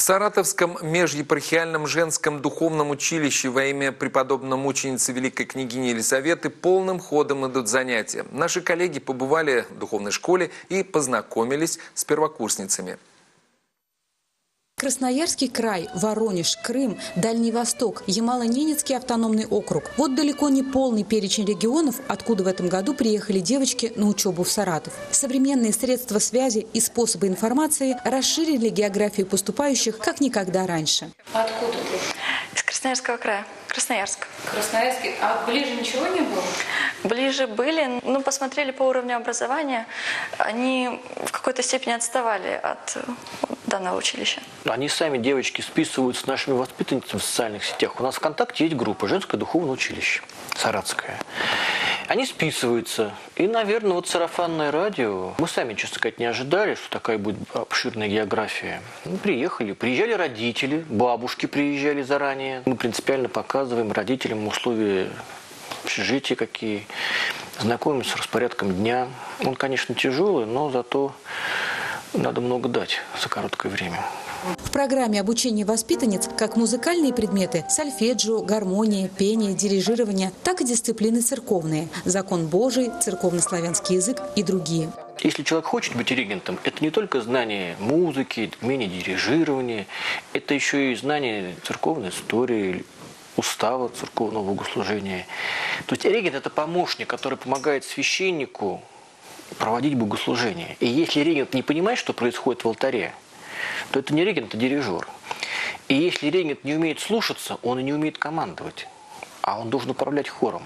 В Саратовском межепархиальном женском духовном училище во имя преподобной мученицы великой княгини Елизаветы полным ходом идут занятия. Наши коллеги побывали в духовной школе и познакомились с первокурсницами. Красноярский край, Воронеж, Крым, Дальний Восток, Ямало-Ненецкий автономный округ. Вот далеко не полный перечень регионов, откуда в этом году приехали девочки на учебу в Саратов. Современные средства связи и способы информации расширили географию поступающих как никогда раньше. Откуда ты? Из Красноярского края. Красноярск. Красноярский. А ближе ничего не было? Ближе были, но посмотрели по уровню образования. Они в какой-то степени отставали от данного училища. Они сами, девочки, списываются с нашими воспитанницами в социальных сетях. У нас в ВКонтакте есть группа «Женское духовное училище» Саратское. Они списываются. И, наверное, вот сарафанное радио. Мы сами, честно сказать, не ожидали, что такая будет обширная география. Мы приезжали родители, бабушки приезжали заранее. Мы принципиально показываем родителям условия общежития какие, знакомимся с распорядком дня. Он, конечно, тяжелый, но зато надо много дать за короткое время. В программе обучения воспитанниц как музыкальные предметы – сольфеджио, гармония, пение, дирижирование, так и дисциплины церковные – закон Божий, церковно-славянский язык и другие. Если человек хочет быть регентом, это не только знание музыки, умение дирижирования, это еще и знание церковной истории, устава церковного богослужения. То есть регент – это помощник, который помогает священнику проводить богослужение. И если регент не понимает, что происходит в алтаре, то это не регент, а дирижер. И если регент не умеет слушаться, он и не умеет командовать, а он должен управлять хором.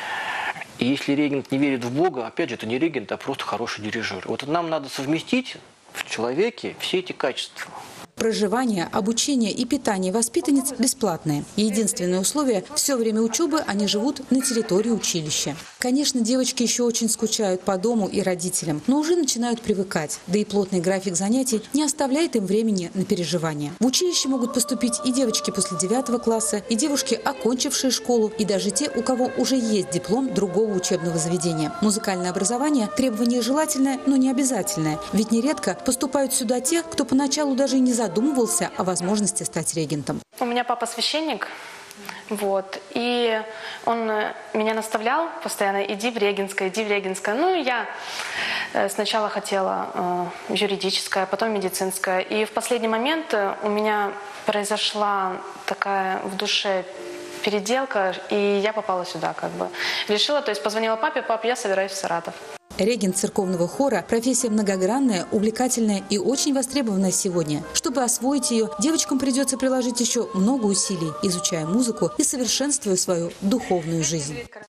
И если регент не верит в Бога, опять же, это не регент, а просто хороший дирижер. Вот нам надо совместить в человеке все эти качества. Проживание, обучение и питание воспитанниц бесплатные. Единственное условие – все время учебы они живут на территории училища. Конечно, девочки еще очень скучают по дому и родителям, но уже начинают привыкать. Да и плотный график занятий не оставляет им времени на переживания. В училище могут поступить и девочки после 9 класса, и девушки, окончившие школу, и даже те, у кого уже есть диплом другого учебного заведения. Музыкальное образование – требование желательное, но не обязательное. Ведь нередко поступают сюда те, кто поначалу даже и не задумывался о возможности стать регентом. У меня папа священник, и он меня наставлял постоянно: иди в регенское, иди в регенское. Ну, я сначала хотела юридическое, потом медицинское. И в последний момент у меня произошла такая в душе переделка, и я попала сюда Решила, то есть позвонила папе: пап, я собираюсь в Саратов. Регент церковного хора – профессия многогранная, увлекательная и очень востребованная сегодня. Чтобы освоить ее, девочкам придется приложить еще много усилий, изучая музыку и совершенствуя свою духовную жизнь.